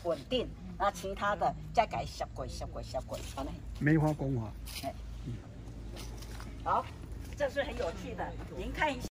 稳定，那其他的再改小轨，好嘞。 梅花工法。 好，这是很有趣的，您看一下。